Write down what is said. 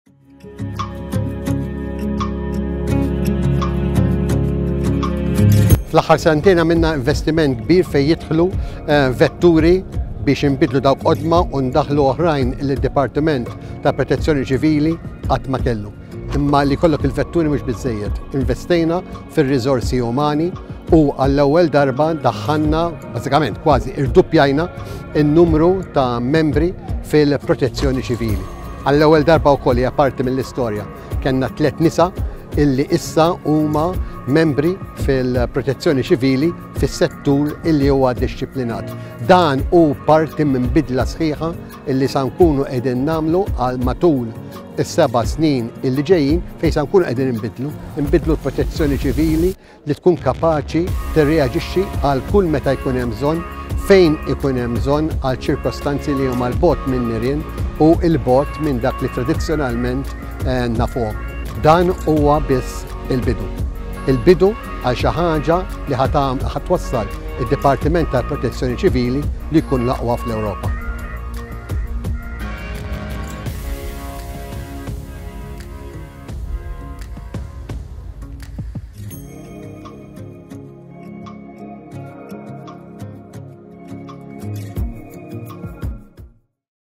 Fl-aħħar sentejn għamilna investiment kbir fejn jidħlu vetturi biex inbidlu dawk qodma u ndaħlu oħrajn il-Dipartiment ta' Protezzjoni Ċivili qatt ma kellu. Imma li kollok il-vetturi mhux biżżejjed. Investejna fir-riżorsi umani u għall-ewwel darba daħħalna bażikament kważi irduppjajna n-numru ta' membri fil-Protezzjoni Ċivili. Għall-ewwel darba wkoll hija parti mill-istorja. Kenna 3 nisa illi issa huma membri fil-Protezzjoni Ċivili fis-settur illi huwa dixxiplinat. Dan hu parti minn bidla sħiħa illi se nkunu qegħdin nagħmlu għal matul is-7 snin illi ġejjin fejn se nkunu qegħdin inbidlu l-Protezzjoni Ċivili li tkun kapaċi tirreaġixxi għal kull meta jkun hemm bżonn, fejn ikun hemm bżonn għal ċirkostanzi li huma l-bogħod minn nirien u l-bogħod minn dak li tradizzjonalment nafuhom. Dan huwa biss il-bidu. Il-bidu għal xi ħaġa li ħatwassal id-Dipartiment tal-Protezzjoni Ċivili li jkun l-aqwa fl-Ewropa.